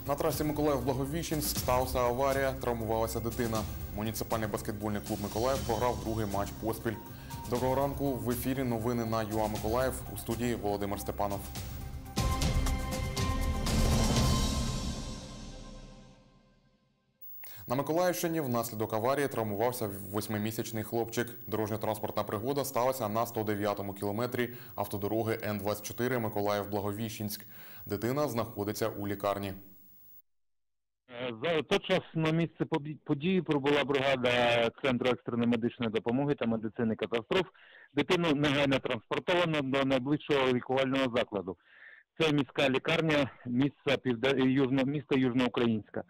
На трасі Миколаїв-Благовіщенськ сталася аварія, травмувалася дитина. Муніципальний баскетбольний клуб «Миколаїв» програв другий матч поспіль. Доброго ранку, в ефірі новини на ЮА Миколаїв, у студії Володимир Степанов. На Миколаївщині внаслідок аварії травмувався 8-місячний хлопчик. Дорожньо-транспортна пригода сталася на 109-му кілометрі автодороги Н-24 Миколаїв-Благовіщенськ. Дитина знаходиться у лікарні. За той час на місце події прибула бригада Центру екстреної медичної допомоги та медицини катастроф. Дитину негайно транспортовано до найближчого лікувального закладу. Це міська лікарня міста Южноукраїнська.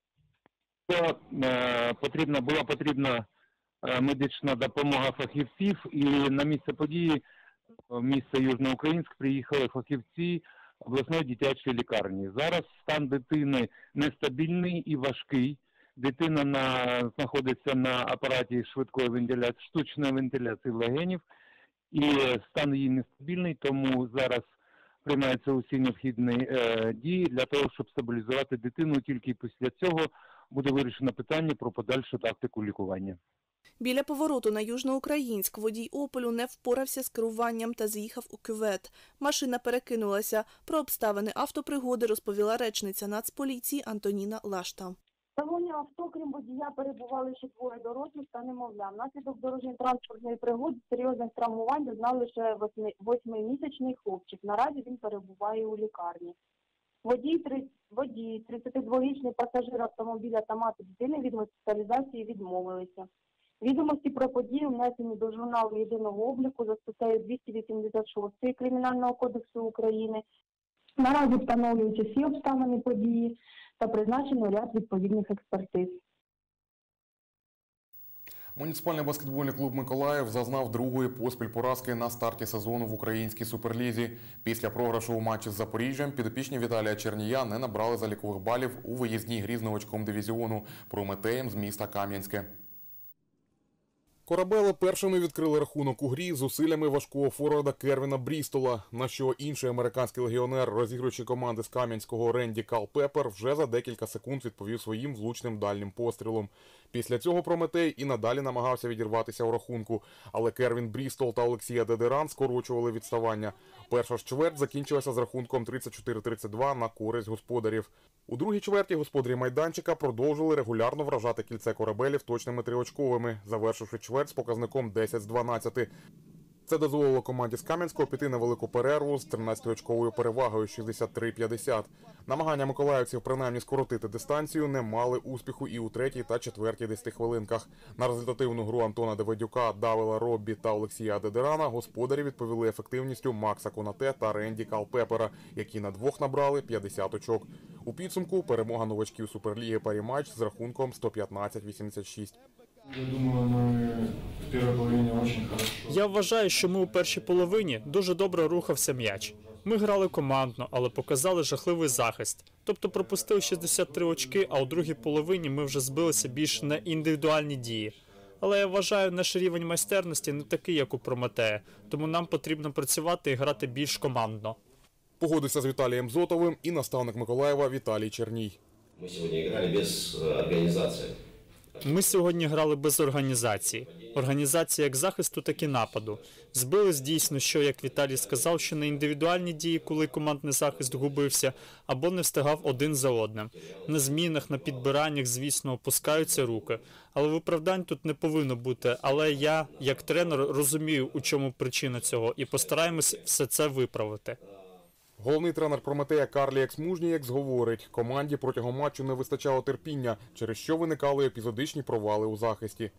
Була потрібна медична допомога фахівців, і на місце події в місто Южноукраїнськ приїхали фахівці обласної дитячої лікарні. Зараз стан дитини нестабільний і важкий. Дитина знаходиться на апараті швидкої вентиляції, штучної вентиляції легенів, і стан її нестабільний, тому зараз приймаються усі необхідні дії для того, щоб стабілізувати дитину. Тільки після цього буде вирішено питання про подальшу тактику лікування. Біля повороту на Южноукраїнськ водій «Опелю» не впорався з керуванням та з'їхав у кювет. Машина перекинулася. Про обставини автопригоди розповіла речниця Нацполіції Антоніна Лашта. В салоні авто, крім водія, перебували ще двоє дорослих та немовля. Внаслідок дорожньо-транспортної пригоди серйозних травмувань зазнав лише 8-місячний хлопчик. Наразі він перебуває у лікарні. Водій, 32-річний пасажир автомобіля та мати дитини від госпіталізації відмовилися. Відомості про подію внесені до журналу єдиного обліку за статтею 286 Кримінального кодексу України. Наразі встановлюються всі обставини події та призначено ряд відповідних експертиз. Муніципальний баскетбольний клуб «Миколаїв» зазнав другої поспіль поразки на старті сезону в українській суперлізі. Після програшу у матчі з Запоріжжям підопічні Віталія Чернія не набрали залікових балів у виїзній грі з новачком дивізіону «Прометеєм» з міста Кам'янське. Корабели першими відкрили рахунок у грі зусиллями важкого форварда Кервіна Брістола, на що інший американський легіонер, розігруючи команди з Кам'янського Ренді Калпепер, вже за декілька секунд відповів своїм влучним дальнім пострілом. Після цього Прометей і надалі намагався відірватися у рахунку, але Кервін Брістол та Олексій Дедеран скорочували відставання. Перша ж чверть закінчилася з рахунком 34-32 на користь господарів. У другій чверті господарі майданчика продовжили регулярно вражати кільце корабелів точними триочковими, завершивши чверть з показником 10-12. Це дозволило команді з Кам'янського піти на велику перерву з 13-очковою перевагою 63-50. Намагання миколаївців принаймні скоротити дистанцію не мали успіху і у третій та четвертій 10-хвилинках. На результативну гру Антона Давидюка, Давила Роббі та Олексія Дедерана господарі відповіли ефективністю Макса Конате та Ренді Калпепера, які на двох набрали 50 очок. У підсумку перемога новачків Суперліги парі-матч з рахунком 115-86. Я думаю, ми в першій половині дуже добре. Я вважаю, що ми у першій половині дуже добре рухався м'яч. Ми грали командно, але показали жахливий захист. Тобто пропустили 63 очки, а у другій половині ми вже збилися більше на індивідуальні дії. Але я вважаю, наш рівень майстерності не такий, як у Прометея, тому нам потрібно працювати і грати більш командно. Погодився з Віталієм Зотовим і наставник Миколаєва Віталій Черній. Ми сьогодні грали без організації. Ми сьогодні грали без організації. Організація як захисту, так і нападу. Збились дійсно, що, як Віталій сказав, що на індивідуальні дії, коли командний захист губився, або не встигав один за одним. На змінах, на підбираннях, звісно, опускаються руки. Але виправдань тут не повинно бути. Але я, як тренер, розумію, у чому причина цього, і постараємось все це виправити. Головний тренер Прометея Карлі Ексмужнієкс говорить, команді протягом матчу не вистачало терпіння, через що виникали епізодичні провали у захисті.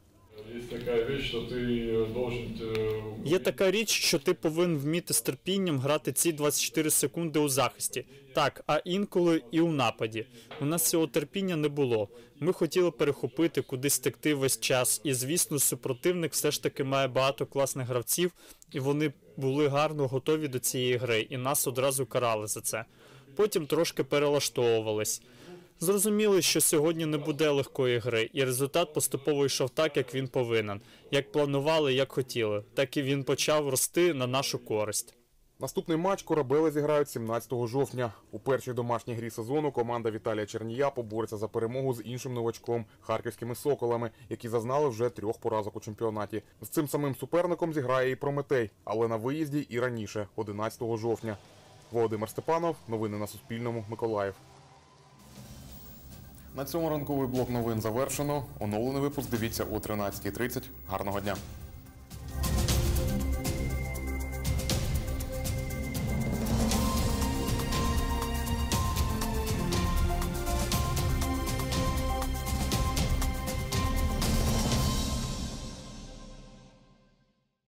Є така річ, що ти повинен вміти з терпінням грати ці 24 секунди у захисті. Так, а інколи і у нападі. У нас цього терпіння не було. Ми хотіли перехопити, кудись текти весь час. І, звісно, супротивник все ж таки має багато класних гравців, і вони були гарно готові до цієї гри, і нас одразу карали за це. Потім трошки перелаштовувались. Зрозуміли, що сьогодні не буде легкої гри, і результат поступово йшов так, як він повинен. Як планували, як хотіли. Так і він почав рости на нашу користь. Наступний матч корабели зіграють 17 жовтня. У першій домашній грі сезону команда Віталія Чернія побореться за перемогу з іншим новачком – харківськими «Соколами», які зазнали вже 3 поразок у чемпіонаті. З цим самим суперником зіграє і «Прометей», але на виїзді і раніше, 11 жовтня. Володимир Степанов, новини на Суспільному, Миколаїв. На цьому ранковий блок новин завершено. Оновлений випуск дивіться о 13:30. Гарного дня!